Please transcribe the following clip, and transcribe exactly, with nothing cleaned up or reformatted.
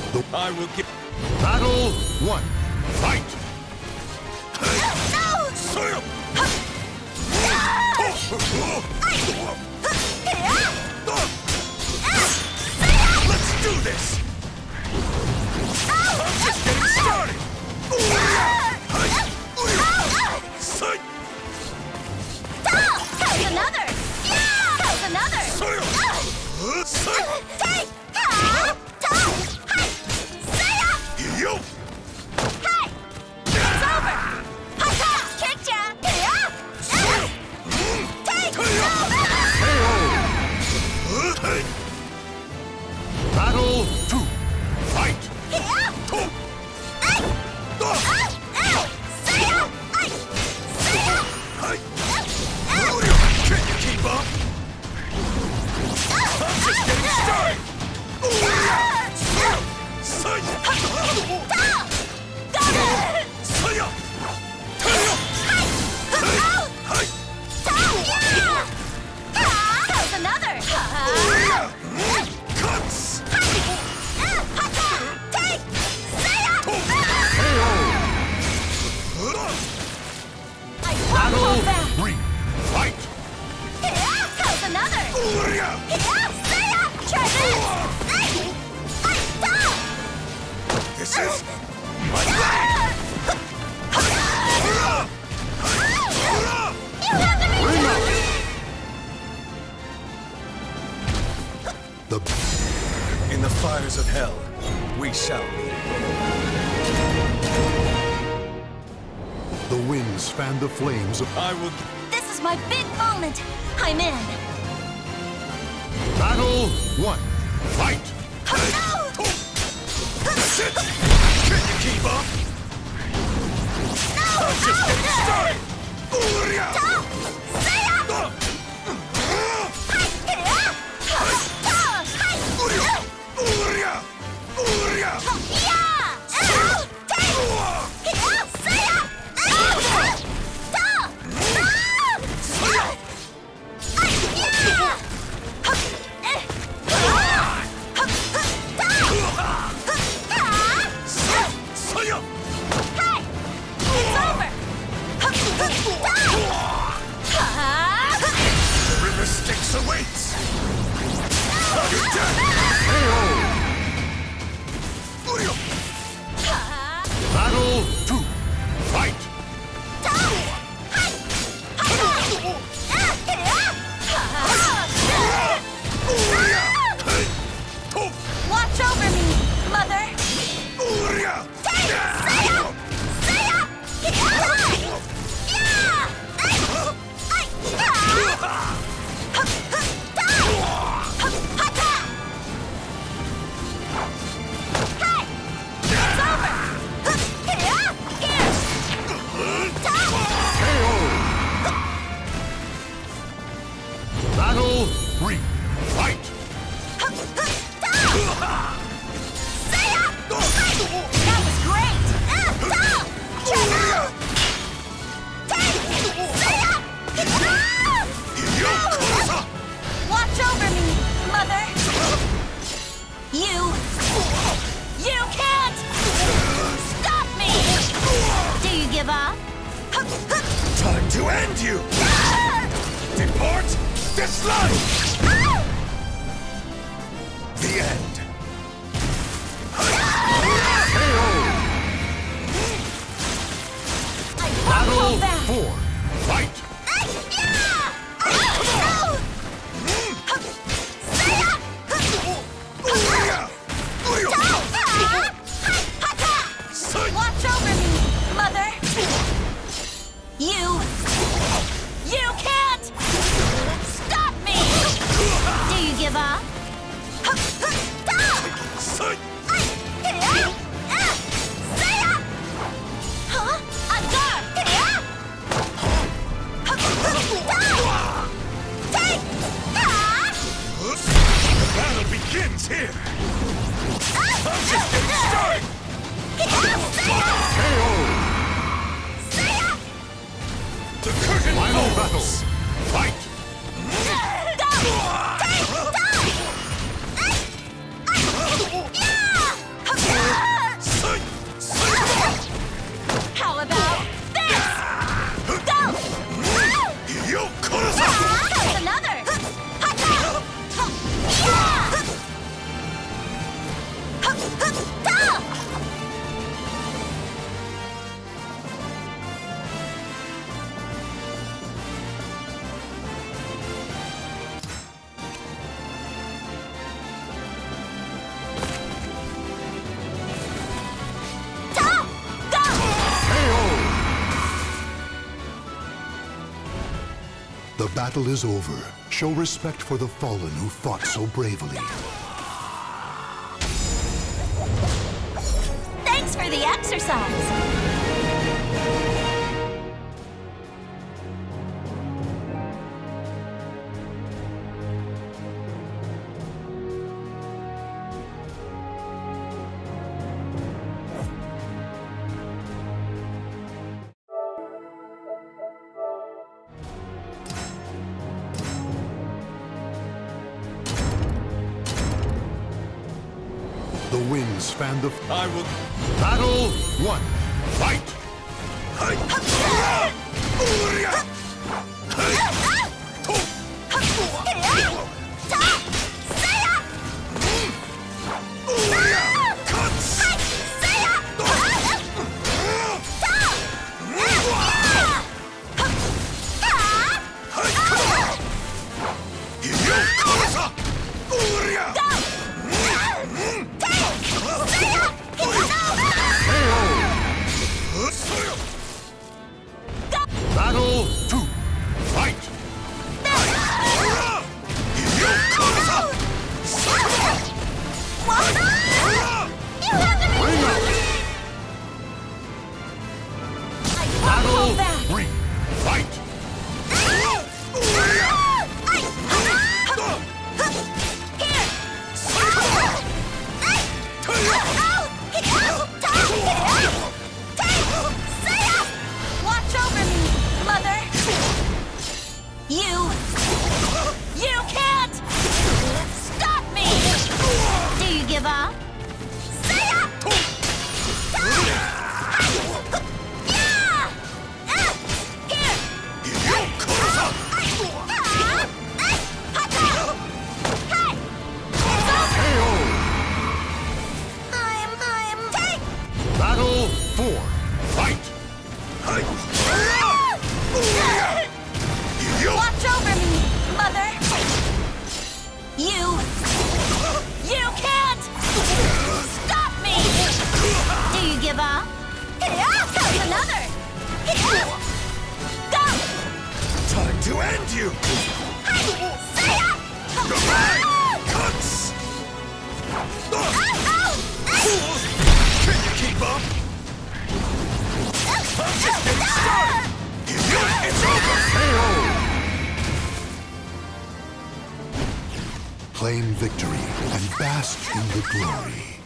The I will give. battle one. Fight! Let's do this! I'm just getting started! How's another? How's another? Take! You! Hey! It's over! Ha-ha! Kicked ya! Take! Battle two. Fight! Can you keep up? I'm just getting started! How's another? Cuts! Take! I won't Battle hold back! three. Fight! How's another? Try this! This is my land! You have to be The In the fires of hell, we shall be. the winds fan the flames of I will. This is my big moment! I'm in! battle one. Fight! That's it! Can you keep up? I'm just getting started! The river Styx awaits! You're dead! Battle two. Fight! Watch over me, Mother! Battle three. Fight! That was great! Watch over me, Mother! You... You can't... Stop me! Do you give up? Time to end you! Depart this life! The end! Battle four. Fight! Watch over me, Mother! You... You can't... Stop me! Do you give up? Huh? The battle begins here! I'm just getting started! The curtain Final falls! battle. Fight! The battle is over. Show respect for the fallen who fought so bravely. Thanks for the exercise. The winds fan the... I will... Battle one. Fight! Battle two. Fight! Battle three. Fight! Watch over me, Mother! You... You can't! Stop me! Do you give up? Battle four. Fight! Watch over me, Mother! You... You can't! Stop me! Do you give up? Comes another! Go! Time to end you! Cuts! Fools! Can you keep up? I'm just getting started! It's over! Claim victory and bask in the glory.